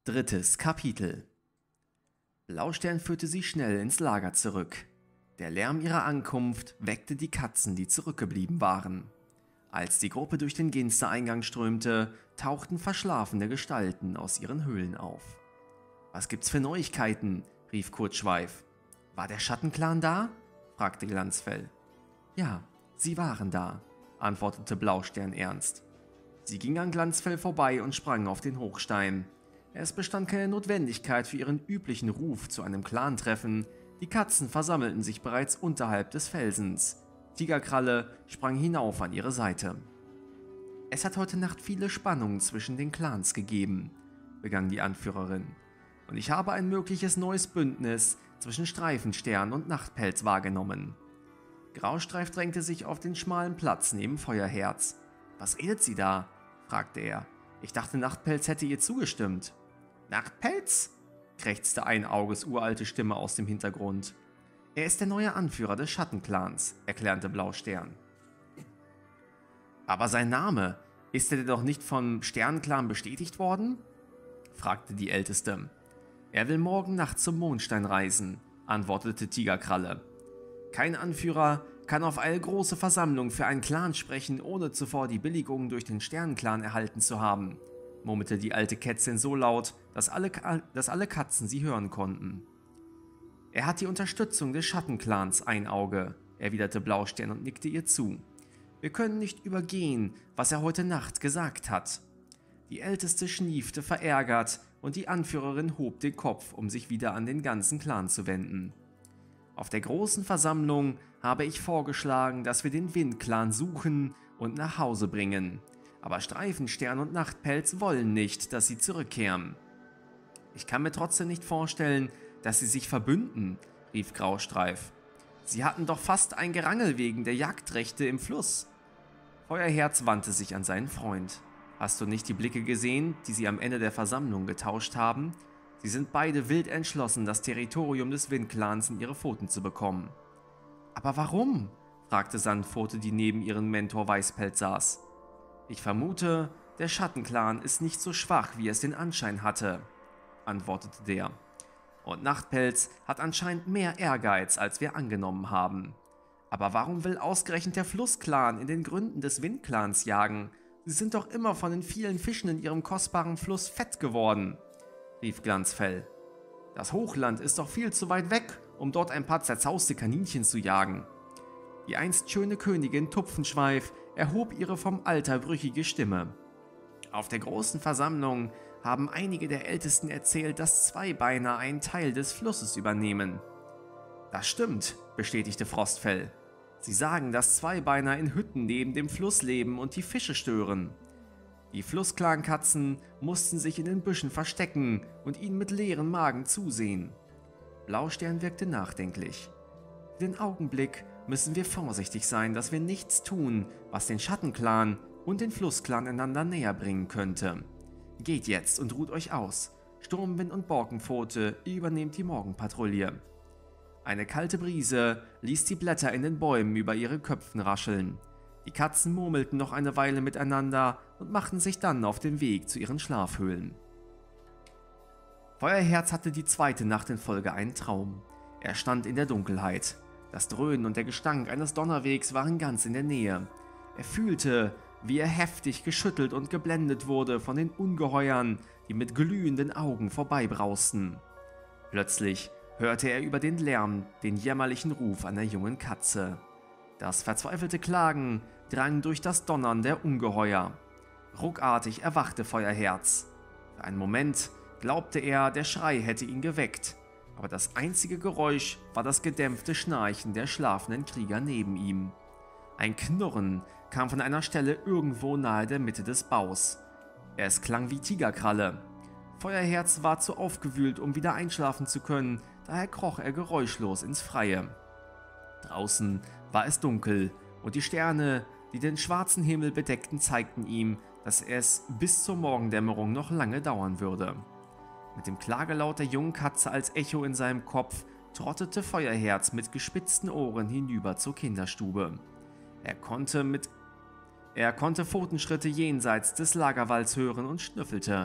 Drittes Kapitel. Blaustern führte sie schnell ins Lager zurück. Der Lärm ihrer Ankunft weckte die Katzen, die zurückgeblieben waren. Als die Gruppe durch den Ginstereingang strömte, tauchten verschlafene Gestalten aus ihren Höhlen auf. »Was gibt's für Neuigkeiten?« rief Kurzschweif. »War der Schattenclan da?« fragte Glanzfell. »Ja, sie waren da«, antwortete Blaustern ernst. Sie ging an Glanzfell vorbei und sprang auf den Hochstein. Es bestand keine Notwendigkeit für ihren üblichen Ruf zu einem Clantreffen. Die Katzen versammelten sich bereits unterhalb des Felsens. Tigerkralle sprang hinauf an ihre Seite. »Es hat heute Nacht viele Spannungen zwischen den Clans gegeben«, begann die Anführerin. »Und ich habe ein mögliches neues Bündnis zwischen Streifenstern und Nachtpelz wahrgenommen.« Graustreif drängte sich auf den schmalen Platz neben Feuerherz. »Was redet sie da?« fragte er. »Ich dachte, Nachtpelz hätte ihr zugestimmt.« »Nachtpelz?« krächzte Einauges uralte Stimme aus dem Hintergrund. »Er ist der neue Anführer des Schattenclans«, erklärte Blaustern. »Aber sein Name, ist er denn doch nicht vom Sternenclan bestätigt worden?« fragte die Älteste. »Er will morgen Nacht zum Mondstein reisen«, antwortete Tigerkralle. »Kein Anführer kann auf eine große Versammlung für einen Clan sprechen, ohne zuvor die Billigung durch den Sternenclan erhalten zu haben«, murmelte die alte Kätzin so laut, dass alle Katzen sie hören konnten. »Er hat die Unterstützung des Schattenclans, Einauge«, erwiderte Blaustern und nickte ihr zu. »Wir können nicht übergehen, was er heute Nacht gesagt hat.« Die Älteste schniefte verärgert und die Anführerin hob den Kopf, um sich wieder an den ganzen Clan zu wenden. »Auf der großen Versammlung habe ich vorgeschlagen, dass wir den Windclan suchen und nach Hause bringen. Aber Streifenstern und Nachtpelz wollen nicht, dass sie zurückkehren.« »Ich kann mir trotzdem nicht vorstellen, dass sie sich verbünden«, rief Graustreif. »Sie hatten doch fast ein Gerangel wegen der Jagdrechte im Fluss.« Feuerherz wandte sich an seinen Freund. »Hast du nicht die Blicke gesehen, die sie am Ende der Versammlung getauscht haben? Sie sind beide wild entschlossen, das Territorium des Windclans in ihre Pfoten zu bekommen.« »Aber warum?« fragte Sandpfote, die neben ihrem Mentor Weißpelz saß. »Ich vermute, der Schattenclan ist nicht so schwach, wie es den Anschein hatte«, antwortete der. »Und Nachtpelz hat anscheinend mehr Ehrgeiz, als wir angenommen haben. Aber warum will ausgerechnet der Flussclan in den Gründen des Windclans jagen? Sie sind doch immer von den vielen Fischen in ihrem kostbaren Fluss fett geworden«, rief Glanzfell. »Das Hochland ist doch viel zu weit weg, um dort ein paar zerzauste Kaninchen zu jagen.« Die einst schöne Königin Tupfenschweif erhob ihre vom Alter brüchige Stimme. »Auf der großen Versammlung haben einige der Ältesten erzählt, dass Zweibeiner einen Teil des Flusses übernehmen.« »Das stimmt«, bestätigte Frostfell. »Sie sagen, dass Zweibeiner in Hütten neben dem Fluss leben und die Fische stören. Die Flussclan-Katzen mussten sich in den Büschen verstecken und ihnen mit leeren Magen zusehen.« Blaustern wirkte nachdenklich. »Für den Augenblick müssen wir vorsichtig sein, dass wir nichts tun, was den Schattenclan und den Flussclan einander näher bringen könnte. Geht jetzt und ruht euch aus. Sturmwind und Borkenpfote, ihr übernehmt die Morgenpatrouille.« Eine kalte Brise ließ die Blätter in den Bäumen über ihre Köpfen rascheln. Die Katzen murmelten noch eine Weile miteinander und machten sich dann auf den Weg zu ihren Schlafhöhlen. Feuerherz hatte die zweite Nacht in Folge einen Traum. Er stand in der Dunkelheit. Das Dröhnen und der Gestank eines Donnerwegs waren ganz in der Nähe. Er fühlte, wie er heftig geschüttelt und geblendet wurde von den Ungeheuern, die mit glühenden Augen vorbeibrausten. Plötzlich hörte er über den Lärm den jämmerlichen Ruf einer jungen Katze. Das verzweifelte Klagen drang durch das Donnern der Ungeheuer. Ruckartig erwachte Feuerherz. Für einen Moment glaubte er, der Schrei hätte ihn geweckt, aber das einzige Geräusch war das gedämpfte Schnarchen der schlafenden Krieger neben ihm. Ein Knurren kam von einer Stelle irgendwo nahe der Mitte des Baus. Es klang wie Tigerkralle. Feuerherz war zu aufgewühlt, um wieder einschlafen zu können, daher kroch er geräuschlos ins Freie. Draußen war es dunkel und die Sterne, die den schwarzen Himmel bedeckten, zeigten ihm, dass es bis zur Morgendämmerung noch lange dauern würde. Mit dem Klagelaut der jungen Katze als Echo in seinem Kopf trottete Feuerherz mit gespitzten Ohren hinüber zur Kinderstube. Er konnte Pfotenschritte jenseits des Lagerwalls hören und schnüffelte.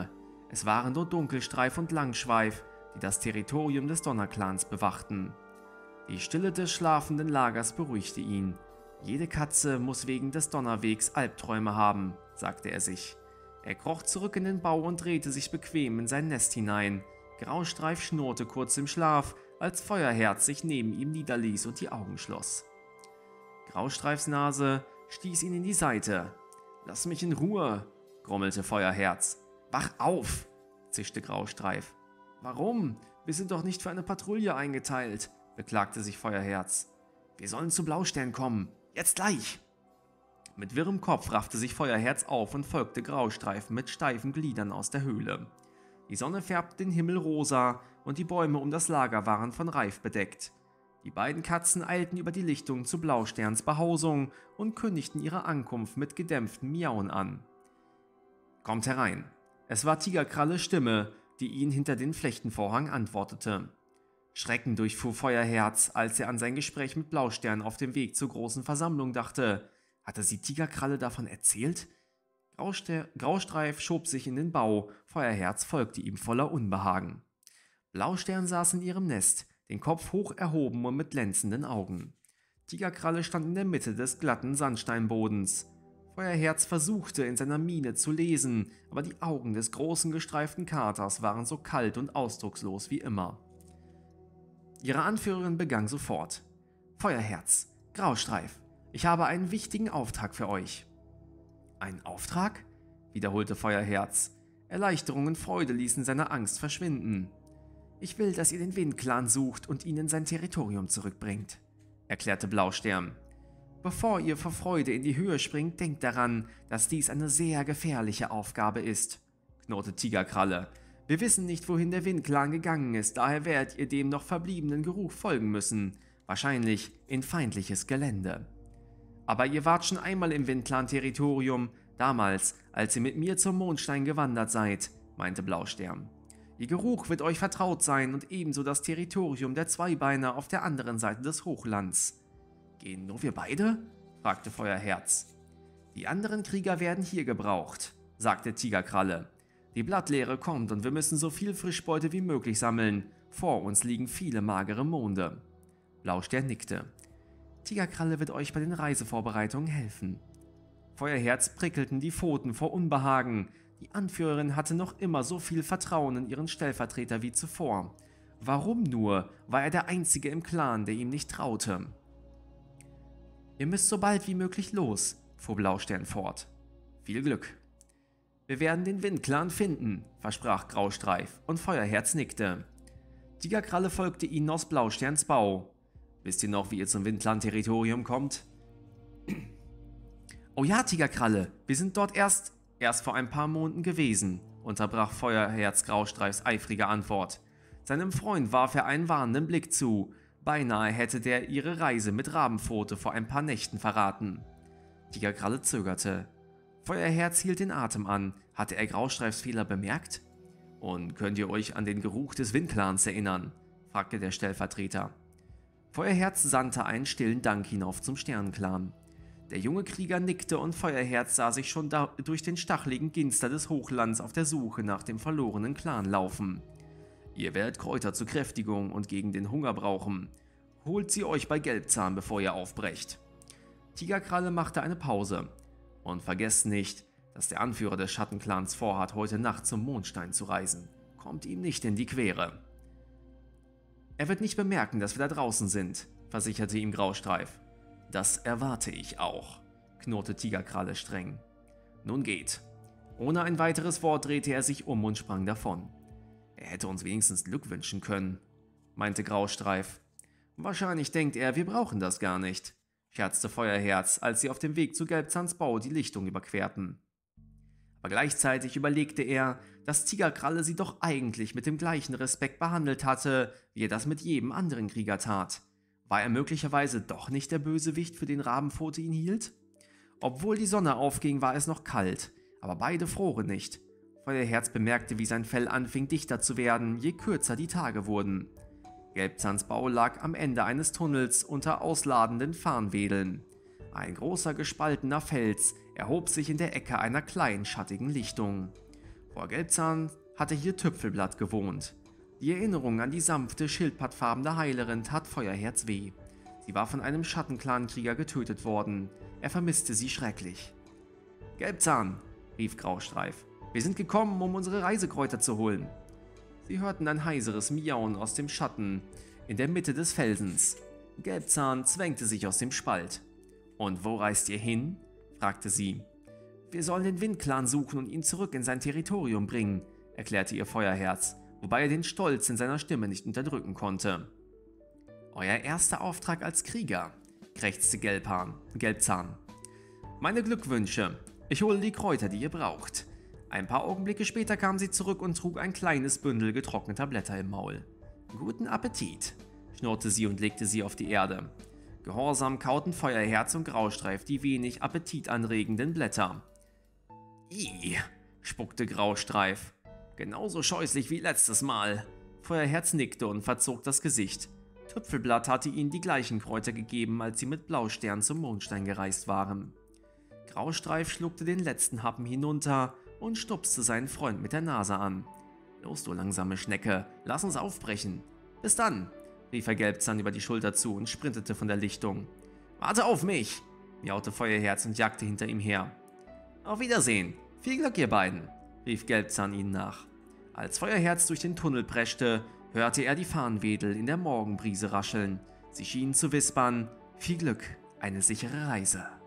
Es waren nur Dunkelstreif und Langschweif, die das Territorium des Donnerclans bewachten. Die Stille des schlafenden Lagers beruhigte ihn. Jede Katze muss wegen des Donnerwegs Albträume haben, sagte er sich. Er kroch zurück in den Bau und drehte sich bequem in sein Nest hinein. Graustreif schnurrte kurz im Schlaf, als Feuerherz sich neben ihm niederließ und die Augen schloss. Graustreifs Nase stieß ihn in die Seite. »Lass mich in Ruhe«, grummelte Feuerherz. »Wach auf«, zischte Graustreif. »Warum? Wir sind doch nicht für eine Patrouille eingeteilt«, beklagte sich Feuerherz. »Wir sollen zu Blaustern kommen. Jetzt gleich!« Mit wirrem Kopf raffte sich Feuerherz auf und folgte Graustreif mit steifen Gliedern aus der Höhle. Die Sonne färbte den Himmel rosa und die Bäume um das Lager waren von Reif bedeckt. Die beiden Katzen eilten über die Lichtung zu Blausterns Behausung und kündigten ihre Ankunft mit gedämpftem Miauen an. »Kommt herein!« Es war Tigerkralles Stimme, die ihn hinter den Flechtenvorhang antwortete. Schrecken durchfuhr Feuerherz, als er an sein Gespräch mit Blaustern auf dem Weg zur großen Versammlung dachte. Hatte sie Tigerkralle davon erzählt? Graustreif schob sich in den Bau, Feuerherz folgte ihm voller Unbehagen. Blaustern saß in ihrem Nest, den Kopf hoch erhoben und mit glänzenden Augen. Tigerkralle stand in der Mitte des glatten Sandsteinbodens. Feuerherz versuchte, in seiner Miene zu lesen, aber die Augen des großen gestreiften Katers waren so kalt und ausdruckslos wie immer. Ihre Anführerin begann sofort. »Feuerherz, Graustreif, ich habe einen wichtigen Auftrag für euch.« »Einen Auftrag?« wiederholte Feuerherz. Erleichterung und Freude ließen seine Angst verschwinden. »Ich will, dass ihr den Windclan sucht und ihn in sein Territorium zurückbringt«, erklärte Blaustern. »Bevor ihr vor Freude in die Höhe springt, denkt daran, dass dies eine sehr gefährliche Aufgabe ist«, knurrte Tigerkralle. »Wir wissen nicht, wohin der Windclan gegangen ist, daher werdet ihr dem noch verbliebenen Geruch folgen müssen, wahrscheinlich in feindliches Gelände. Aber ihr wart schon einmal im Windclan-Territorium, damals, als ihr mit mir zum Mondstein gewandert seid«, meinte Blaustern. »Ihr Geruch wird euch vertraut sein und ebenso das Territorium der Zweibeiner auf der anderen Seite des Hochlands.« »Gehen nur wir beide?« fragte Feuerherz. »Die anderen Krieger werden hier gebraucht«, sagte Tigerkralle. »Die Blattlehre kommt und wir müssen so viel Frischbeute wie möglich sammeln. Vor uns liegen viele magere Monde.« Blaustern nickte. »Tigerkralle wird euch bei den Reisevorbereitungen helfen.« Feuerherz prickelten die Pfoten vor Unbehagen. Die Anführerin hatte noch immer so viel Vertrauen in ihren Stellvertreter wie zuvor. Warum nur war er der Einzige im Clan, der ihm nicht traute? »Ihr müsst so bald wie möglich los«, fuhr Blaustern fort. »Viel Glück.« »Wir werden den Windclan finden«, versprach Graustreif, und Feuerherz nickte. Tigerkralle folgte ihnen aus Blausterns Bau. »Wisst ihr noch, wie ihr zum Windclan-Territorium kommt?« »Oh ja, Tigerkralle, wir sind dort erst vor ein paar Monaten gewesen«, unterbrach Feuerherz Graustreifs eifrige Antwort. Seinem Freund warf er einen warnenden Blick zu. Beinahe hätte der ihre Reise mit Rabenpfote vor ein paar Nächten verraten. Tigerkralle zögerte. Feuerherz hielt den Atem an. Hatte er Graustreifs Fehler bemerkt? »Und könnt ihr euch an den Geruch des Windclans erinnern?«, fragte der Stellvertreter. Feuerherz sandte einen stillen Dank hinauf zum Sternenclan. Der junge Krieger nickte und Feuerherz sah sich schon durch den stacheligen Ginster des Hochlands auf der Suche nach dem verlorenen Clan laufen. »Ihr werdet Kräuter zur Kräftigung und gegen den Hunger brauchen. Holt sie euch bei Gelbzahn, bevor ihr aufbrecht.« Tigerkralle machte eine Pause. »Und vergesst nicht, dass der Anführer des Schattenclans vorhat, heute Nacht zum Mondstein zu reisen. Kommt ihm nicht in die Quere.« »Er wird nicht bemerken, dass wir da draußen sind«, versicherte ihm Graustreif. »Das erwarte ich auch«, knurrte Tigerkralle streng. »Nun geht.« Ohne ein weiteres Wort drehte er sich um und sprang davon. »Er hätte uns wenigstens Glück wünschen können«, meinte Graustreif. »Wahrscheinlich denkt er, wir brauchen das gar nicht«, scherzte Feuerherz, als sie auf dem Weg zu Gelbzahns Bau die Lichtung überquerten. Aber gleichzeitig überlegte er, dass Tigerkralle sie doch eigentlich mit dem gleichen Respekt behandelt hatte, wie er das mit jedem anderen Krieger tat. War er möglicherweise doch nicht der Bösewicht, für den Rabenpfote ihn hielt? Obwohl die Sonne aufging, war es noch kalt, aber beide froren nicht. Feuerherz bemerkte, wie sein Fell anfing dichter zu werden, je kürzer die Tage wurden. Gelbzahns Bau lag am Ende eines Tunnels unter ausladenden Farnwedeln. Ein großer gespaltener Fels erhob sich in der Ecke einer kleinen schattigen Lichtung. Vor Gelbzahn hatte hier Tüpfelblatt gewohnt. Die Erinnerung an die sanfte, schildpattfarbene Heilerin tat Feuerherz weh. Sie war von einem Schattenclan-Krieger getötet worden. Er vermisste sie schrecklich. »Gelbzahn«, rief Graustreif, »wir sind gekommen, um unsere Reisekräuter zu holen.« Sie hörten ein heiseres Miauen aus dem Schatten in der Mitte des Felsens. Gelbzahn zwängte sich aus dem Spalt. »Und wo reist ihr hin?« fragte sie. »Wir sollen den Windclan suchen und ihn zurück in sein Territorium bringen«, erklärte ihr Feuerherz, wobei er den Stolz in seiner Stimme nicht unterdrücken konnte. »Euer erster Auftrag als Krieger«, krächzte Gelbzahn. »Meine Glückwünsche. Ich hole die Kräuter, die ihr braucht.« Ein paar Augenblicke später kam sie zurück und trug ein kleines Bündel getrockneter Blätter im Maul. »Guten Appetit«, schnurrte sie und legte sie auf die Erde. Gehorsam kauten Feuerherz und Graustreif die wenig appetitanregenden Blätter. »Ih«, spuckte Graustreif. »Genauso scheußlich wie letztes Mal.« Feuerherz nickte und verzog das Gesicht. Tüpfelblatt hatte ihnen die gleichen Kräuter gegeben, als sie mit Blaustern zum Mondstein gereist waren. Graustreif schluckte den letzten Happen hinunter und stupste seinen Freund mit der Nase an. »Los, du langsame Schnecke, lass uns aufbrechen.« »Bis dann«, rief er Gelbzahn über die Schulter zu und sprintete von der Lichtung. »Warte auf mich«, miaute Feuerherz und jagte hinter ihm her. »Auf Wiedersehen, viel Glück ihr beiden«, rief Gelbzahn ihnen nach. Als Feuerherz durch den Tunnel preschte, hörte er die Farnwedel in der Morgenbrise rascheln. Sie schienen zu wispern: »Viel Glück, eine sichere Reise.«